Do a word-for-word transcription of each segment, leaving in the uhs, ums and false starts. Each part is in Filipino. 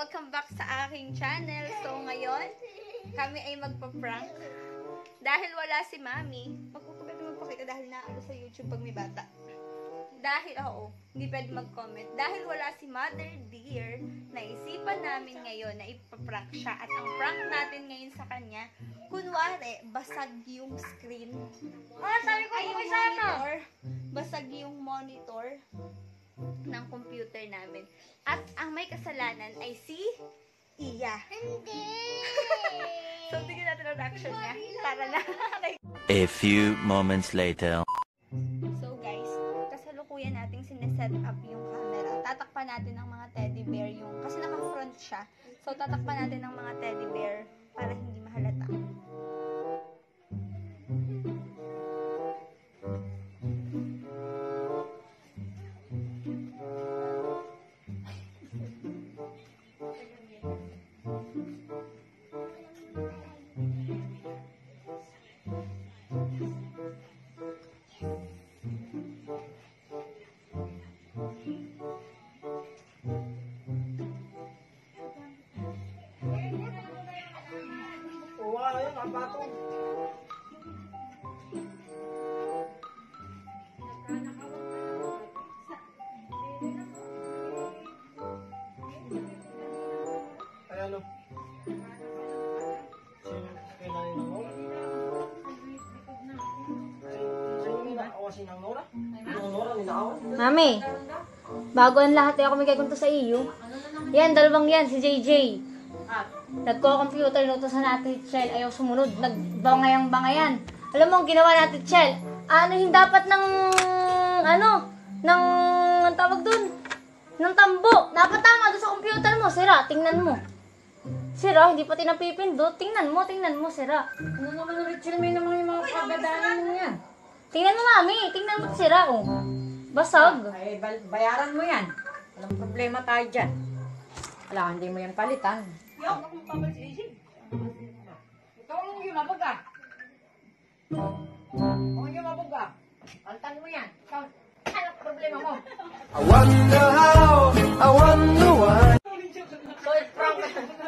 Welcome back sa aking channel. So, ngayon, kami ay magpa-prank. Dahil wala si Mami, magpapaganda magpakita dahil naano sa YouTube pag may bata. Dahil, oo, hindi pwede mag-comment. Dahil wala si Mother Dear, naisipan namin ngayon na ipaprank siya. At ang prank natin ngayon sa kanya, kunwari, basag yung screen. Ah, sabi ko Ay, yung yung sana. monitor. Basag yung monitor ng computer namin. At ang may kasalanan ay si Iya. Hindi. So, tingnan natin ang reaction niya. Tara na. A few moments later. So, guys, kasalukuyan natin sineset up yung camera. Tatakpan natin ng mga teddy bear yung, kasi naka-front siya. So, tatakpan natin ng mga teddy bear para hindi mahalata. Wala yun, ang batong. Ay, ano? Sino kailangan ng Nora? Sino ninaawasin ng Nora? Yung Nora ninaawas? Mami, bago ang lahat ay ako may kakunto sa iyo. Yan, dalawang yan, si J J. Nagko-computer, nutusan natin Chel, ayaw sumunod, nagbangayang-bangayan. Alam mo, ang ginawa natin Chel, ano yung dapat ng, ano, ng, ang tawag dun, ng tambo. Dapat tama doon sa computer mo, sira, tingnan mo. Sira, hindi pati napipindot, tingnan mo, tingnan mo, sira. Ano naman ulit sila may naman yung mga pagdadaanan mo yan? Tingnan mo, mami, tingnan mo, sira, oh. Basag. Ay, bal- bayaran mo yan. Walang problema tayo dyan. Wala, hindi mo yan palitan. Yo, ako mapapal si J J. Ikaw ang yung mabuga. Kung yung mabuga, palitan mo yan. Ikaw, anong problema mo? I wonder how, I wonder why. So, it's prank.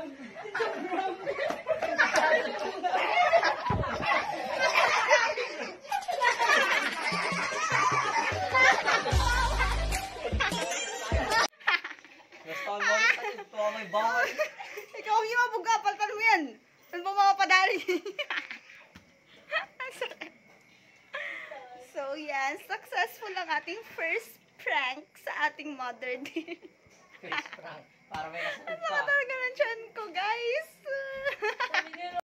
Nastaan mo rin, ito ang may bahay. Ikaw ang yung mabuga, paltan mo yan. Ano ba mga padali? So, yan. Successful ang ating first prank sa ating Mother Dear. Face prank. Para may nasunod Ano pa. talaga